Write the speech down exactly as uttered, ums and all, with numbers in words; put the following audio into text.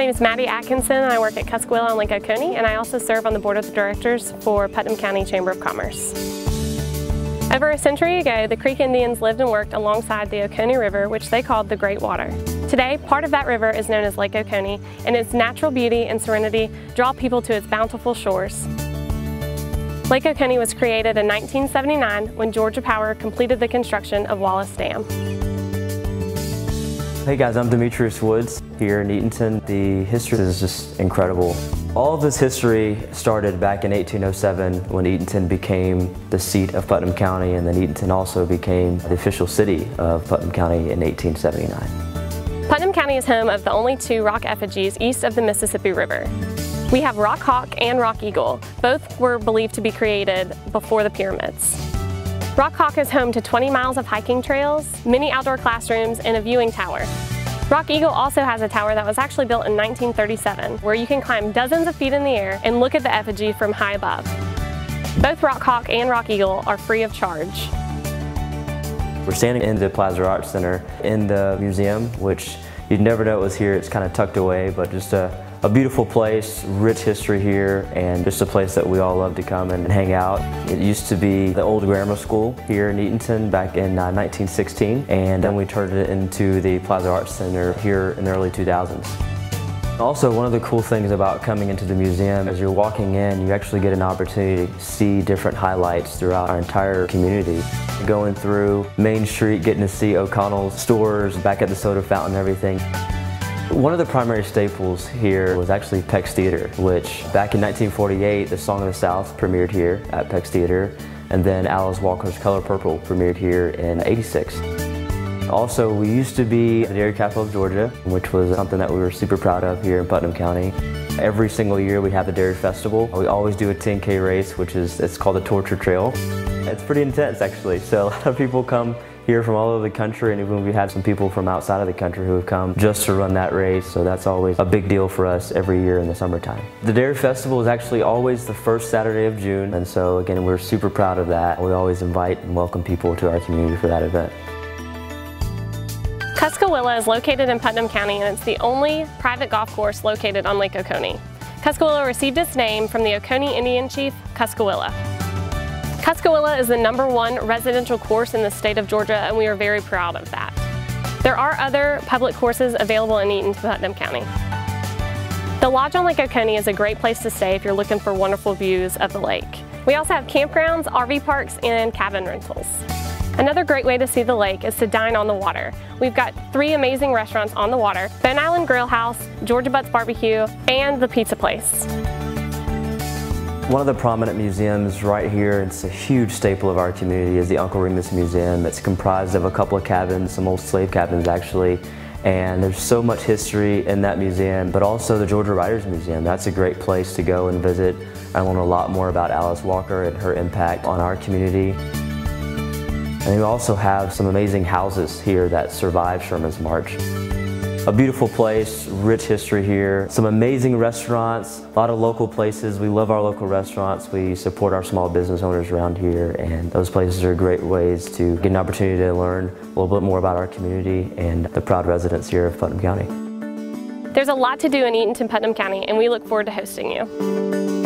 name is Maddie Atkinson, and I work at Cuskawilla and Lake Oconee, and I also serve on the board of directors for Putnam County Chamber of Commerce. Over a century ago, the Creek Indians lived and worked alongside the Oconee River, which they called the Great Water. Today, part of that river is known as Lake Oconee, and its natural beauty and serenity draw people to its bountiful shores. Lake Oconee was created in nineteen seventy-nine when Georgia Power completed the construction of Wallace Dam. Hey guys, I'm Demetrius Woods here in Eatonton. The history is just incredible. All of this history started back in eighteen oh seven when Eatonton became the seat of Putnam County, and then Eatonton also became the official city of Putnam County in eighteen seventy-nine. Putnam County is home of the only two rock effigies east of the Mississippi River. We have Rock Hawk and Rock Eagle. Both were believed to be created before the pyramids. Rock Hawk is home to twenty miles of hiking trails, many outdoor classrooms, and a viewing tower. Rock Eagle also has a tower that was actually built in nineteen thirty-seven, where you can climb dozens of feet in the air and look at the effigy from high above. Both Rock Hawk and Rock Eagle are free of charge. We're standing in the Plaza Arts Center in the museum, which you'd never know it was here. It's kind of tucked away, but just a A beautiful place, rich history here, and just a place that we all love to come and hang out. It used to be the old grammar school here in Eatonton back in uh, nineteen sixteen, and then we turned it into the Plaza Arts Center here in the early two thousands. Also, one of the cool things about coming into the museum is you're walking in, you actually get an opportunity to see different highlights throughout our entire community. Going through Main Street, getting to see O'Connell's stores, back at the soda fountain and everything. One of the primary staples here was actually Peck's Theater, which back in nineteen forty-eight, The Song of the South premiered here at Peck's Theater, and then Alice Walker's Color Purple premiered here in eighty-six. Also, we used to be the dairy capital of Georgia, which was something that we were super proud of here in Putnam County. Every single year we have the Dairy Festival. We always do a ten K race, which is, it's called the Torture Trail. It's pretty intense actually, so a lot of people come here from all over the country, and even we had some people from outside of the country who have come just to run that race, so that's always a big deal for us every year in the summertime. The Dairy Festival is actually always the first Saturday of June, and so again, we're super proud of that. We always invite and welcome people to our community for that event. Cuskawilla is located in Putnam County, and it's the only private golf course located on Lake Oconee. Cuskawilla received its name from the Oconee Indian chief, Cuskawilla. Cuskawilla is the number one residential course in the state of Georgia, and we are very proud of that. There are other public courses available in Eatonton-Putnam County. The Lodge on Lake Oconee is a great place to stay if you're looking for wonderful views of the lake. We also have campgrounds, R V parks, and cabin rentals. Another great way to see the lake is to dine on the water. We've got three amazing restaurants on the water: Bone Island Grill House, Georgia Butts Barbecue, and the Pizza Place. One of the prominent museums right here, it's a huge staple of our community, is the Uncle Remus Museum. It's comprised of a couple of cabins, some old slave cabins actually, and there's so much history in that museum, but also the Georgia Writers Museum. That's a great place to go and visit. I learn a lot more about Alice Walker and her impact on our community. And we also have some amazing houses here that survived Sherman's March. A beautiful place, rich history here, some amazing restaurants, a lot of local places. We love our local restaurants. We support our small business owners around here, and those places are great ways to get an opportunity to learn a little bit more about our community and the proud residents here of Putnam County. There's a lot to do in Eatonton-Putnam County, and we look forward to hosting you.